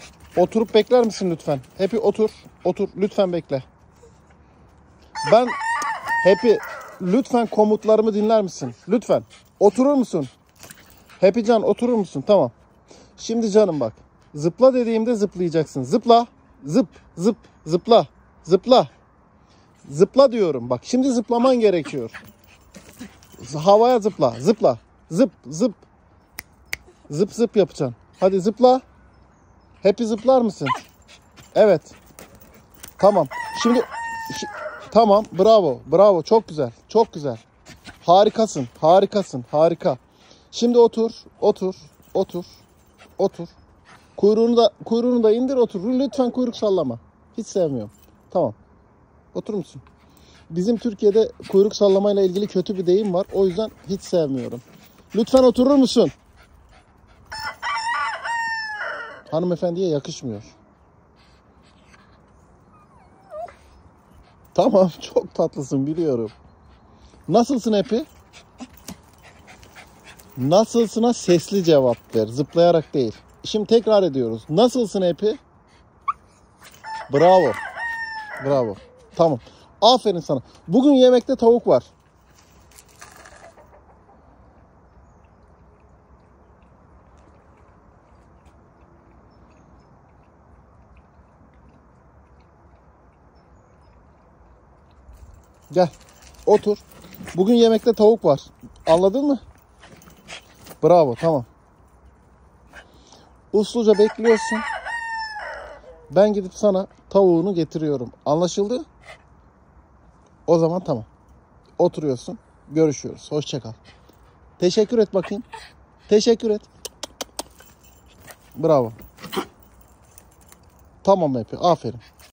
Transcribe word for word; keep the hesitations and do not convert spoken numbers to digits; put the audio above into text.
Oturup bekler misin lütfen? Happy otur. Otur. Lütfen bekle. Ben Happy lütfen komutlarımı dinler misin? Lütfen. Oturur musun? Happy Can oturur musun? Tamam. Şimdi canım bak. Zıpla dediğimde zıplayacaksın. Zıpla. Zıp. Zıp. Zıpla. Zıpla. Zıpla diyorum. Bak şimdi zıplaman gerekiyor. Havaya zıpla. Zıpla. Zıp. Zıp. Zıp zıp yapacaksın. Hadi zıpla. Happy zıplar mısın? Evet. Tamam. Şimdi şi- tamam. Bravo. Bravo. Çok güzel. Çok güzel. Harikasın. Harikasın. Harika. Şimdi otur. Otur. Otur. Otur. Kuyruğunu da kuyruğunu da indir otur. Lütfen kuyruk sallama. Hiç sevmiyorum. Tamam. Oturur musun? Bizim Türkiye'de kuyruk sallamayla ilgili kötü bir deyim var. O yüzden hiç sevmiyorum. Lütfen oturur musun? Hanımefendiye yakışmıyor. Tamam, çok tatlısın biliyorum. Nasılsın Happy? Nasılsına sesli cevap ver. Zıplayarak değil. Şimdi tekrar ediyoruz. Nasılsın Happy? Bravo. Bravo. Tamam. Aferin sana. Bugün yemekte tavuk var. Gel. Otur. Bugün yemekte tavuk var. Anladın mı? Bravo. Tamam. Usluca bekliyorsun. Ben gidip sana tavuğunu getiriyorum. Anlaşıldı? O zaman tamam. Oturuyorsun. Görüşüyoruz. Hoşça kal. Teşekkür et bakayım. Teşekkür et. Bravo. Tamam Happy. Aferin.